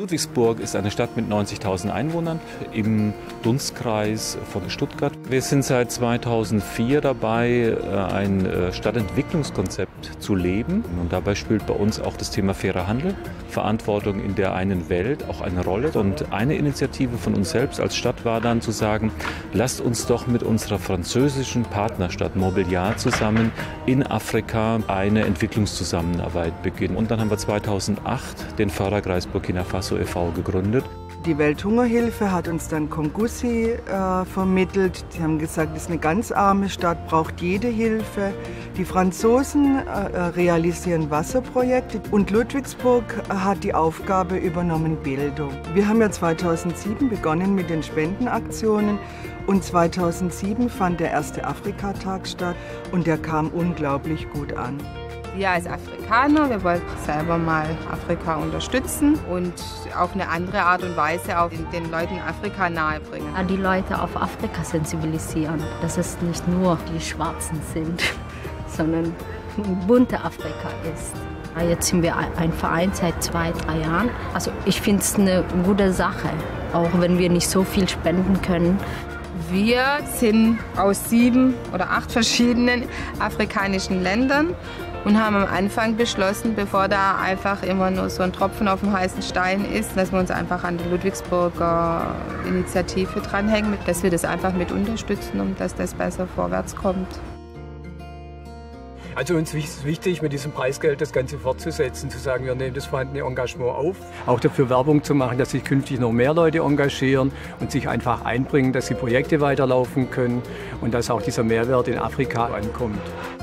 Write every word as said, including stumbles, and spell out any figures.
Ludwigsburg ist eine Stadt mit neunzigtausend Einwohnern im Dunstkreis von Stuttgart. Wir sind seit zweitausendvier dabei, ein Stadtentwicklungskonzept zu leben. Und dabei spielt bei uns auch das Thema fairer Handel, Verantwortung in der einen Welt auch eine Rolle. Und eine Initiative von uns selbst als Stadt war dann zu sagen, lasst uns doch mit unserer französischen Partnerstadt Mobiliar zusammen in Afrika eine Entwicklungszusammenarbeit beginnen. Und dann haben wir zweitausendacht den Förderkreis Burkina Faso e V gegründet. Die Welthungerhilfe hat uns dann Kongusi äh, vermittelt. Sie haben gesagt, es ist eine ganz arme Stadt, braucht jede Hilfe. Die Franzosen äh, realisieren Wasserprojekte und Ludwigsburg hat die Aufgabe übernommen Bildung. Wir haben ja zweitausendsieben begonnen mit den Spendenaktionen und zweitausendsieben fand der erste Afrikatag statt und der kam unglaublich gut an. Wir als Afrikaner, wir wollten selber mal Afrika unterstützen und auf eine andere Art und Weise auch den Leuten Afrika nahebringen. Die Leute auf Afrika sensibilisieren, dass es nicht nur die Schwarzen sind, sondern ein bunter Afrika ist. Jetzt sind wir ein Verein seit zwei, drei Jahren. Also ich finde es eine gute Sache, auch wenn wir nicht so viel spenden können. Wir sind aus sieben oder acht verschiedenen afrikanischen Ländern und haben am Anfang beschlossen, bevor da einfach immer nur so ein Tropfen auf dem heißen Stein ist, dass wir uns einfach an die Ludwigsburger Initiative dranhängen, dass wir das einfach mit unterstützen, um dass das besser vorwärts kommt. Also uns ist wichtig, mit diesem Preisgeld das Ganze fortzusetzen, zu sagen, wir nehmen das vorhandene Engagement auf. Auch dafür Werbung zu machen, dass sich künftig noch mehr Leute engagieren und sich einfach einbringen, dass die Projekte weiterlaufen können und dass auch dieser Mehrwert in Afrika ankommt.